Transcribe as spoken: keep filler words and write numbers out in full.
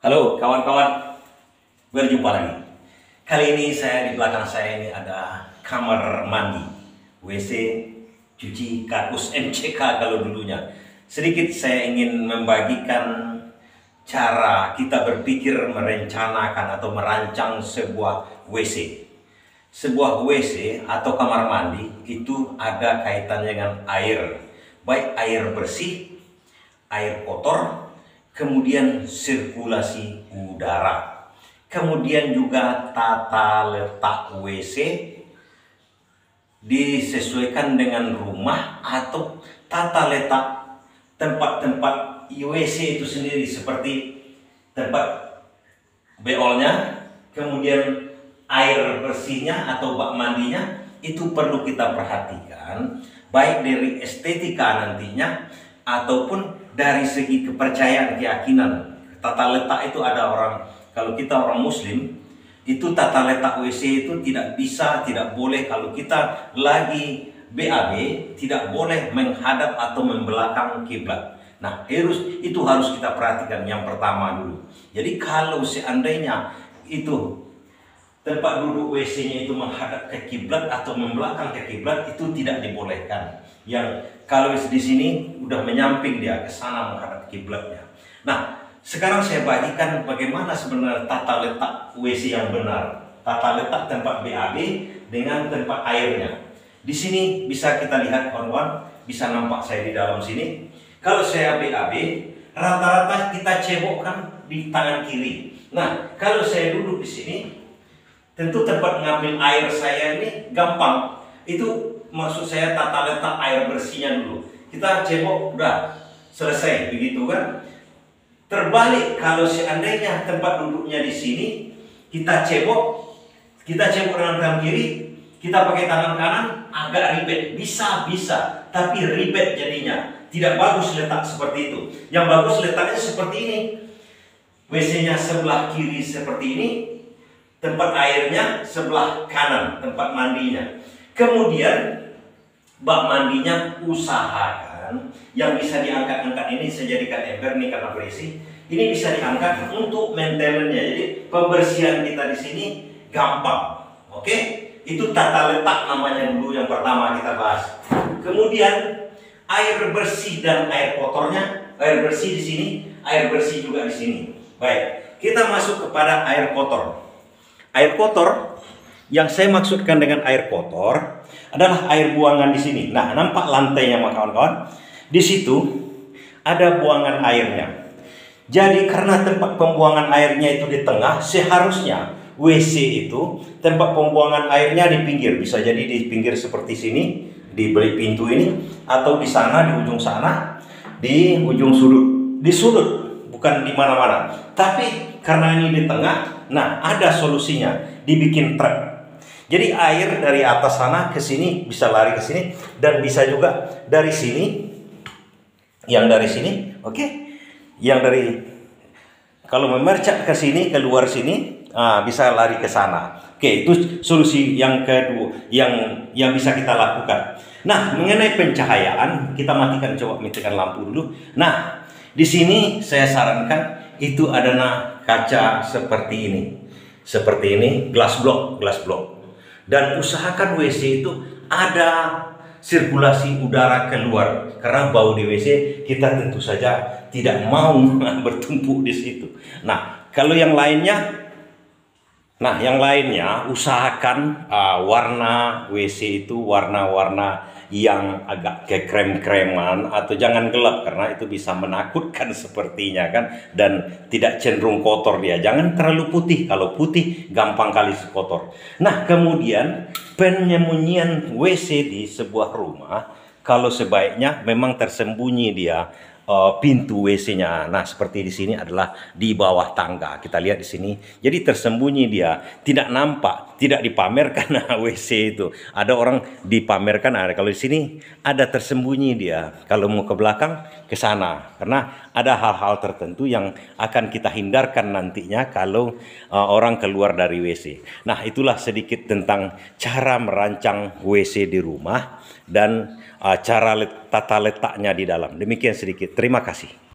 Halo kawan-kawan, berjumpa lagi. Kali ini saya di belakang saya ini ada kamar mandi, W C, cuci kakus M C K kalau dulunya. Sedikit saya ingin membagikan cara kita berpikir merencanakan atau merancang sebuah W C. Sebuah W C atau kamar mandi itu ada kaitannya dengan air, baik air bersih, air kotor, kemudian sirkulasi udara, kemudian juga tata letak W C disesuaikan dengan rumah atau tata letak tempat-tempat W C itu sendiri, seperti tempat beolnya, kemudian air bersihnya atau bak mandinya itu perlu kita perhatikan, baik dari estetika nantinya ataupun dari segi kepercayaan, keyakinan. Tata letak itu ada orang, kalau kita orang muslim itu tata letak W C itu tidak bisa, tidak boleh kalau kita lagi B A B, tidak boleh menghadap atau membelakang kiblat. Nah, harus itu harus kita perhatikan yang pertama dulu. Jadi kalau seandainya itu tempat duduk W C-nya itu menghadap ke kiblat atau membelakang ke kiblat, itu tidak dibolehkan. Yang kalau di sini udah menyamping dia ke sana menghadap kiblatnya. Nah, sekarang saya bagikan bagaimana sebenarnya tata letak W C yang benar. Tata letak tempat B A B dengan tempat airnya. Di sini bisa kita lihat kawan-kawan, bisa nampak saya di dalam sini. Kalau saya B A B, rata-rata kita cebokkan di tangan kiri. Nah, kalau saya duduk di sini, tentu tempat ngambil air saya ini gampang. Itu maksud saya tata letak air bersihnya dulu. Kita cebok, udah selesai, begitu kan? Terbalik kalau seandainya tempat duduknya di sini, kita cebok, kita cebok dengan tangan kiri, kita pakai tangan kanan, agak ribet. Bisa, bisa, tapi ribet jadinya. Tidak bagus letak seperti itu. Yang bagus letaknya seperti ini. W C-nya sebelah kiri seperti ini, tempat airnya sebelah kanan, tempat mandinya. Kemudian bak mandinya usahakan yang bisa diangkat-angkat ini, saya jadikan ember nih karena berisi. Ini bisa diangkat untuk maintenance-nya. Jadi pembersihan kita di sini gampang. Oke? Itu tata letak namanya dulu yang pertama kita bahas. Kemudian air bersih dan air kotornya, air bersih di sini, air bersih juga di sini. Baik, kita masuk kepada air kotor. Air kotor yang saya maksudkan dengan air kotor adalah air buangan di sini. Nah, nampak lantainya kawan-kawan? Di situ ada buangan airnya. Jadi karena tempat pembuangan airnya itu di tengah, seharusnya W C itu tempat pembuangan airnya di pinggir. Bisa jadi di pinggir seperti sini, di balik pintu ini, atau di sana, di ujung sana, di ujung sudut. Di sudut, bukan di mana-mana. Tapi karena ini di tengah, nah ada solusinya, dibikin trap. Jadi air dari atas sana ke sini bisa lari ke sini, dan bisa juga dari sini, yang dari sini, oke, okay? Yang dari kalau memercak ke sini, keluar sini, ah, bisa lari ke sana. Oke, okay, itu solusi yang kedua yang yang bisa kita lakukan. Nah, mengenai pencahayaan, kita matikan, coba matikan lampu dulu. Nah, di sini saya sarankan itu adalah kaca seperti ini. Seperti ini, glass block, glass block. Dan usahakan W C itu ada sirkulasi udara keluar, karena bau di W C kita tentu saja tidak mau bertumpuk di situ. Nah, kalau yang lainnya, nah yang lainnya usahakan uh, warna W C itu warna-warna yang agak ke krem-kreman atau jangan gelap, karena itu bisa menakutkan sepertinya kan, dan tidak cenderung kotor dia. Jangan terlalu putih, kalau putih gampang kali kotor. Nah, kemudian penyembunyian W C di sebuah rumah, kalau sebaiknya memang tersembunyi dia uh, pintu W C-nya. Nah, seperti di sini adalah di bawah tangga. Kita lihat di sini. Jadi tersembunyi dia, tidak nampak, tidak dipamerkan W C itu. Ada orang dipamerkan, ada. Kalau di sini ada tersembunyi dia. Kalau mau ke belakang, ke sana. Karena ada hal-hal tertentu yang akan kita hindarkan nantinya kalau uh, orang keluar dari W C. Nah, itulah sedikit tentang cara merancang W C di rumah dan uh, cara let tata letaknya di dalam. Demikian sedikit. Terima kasih.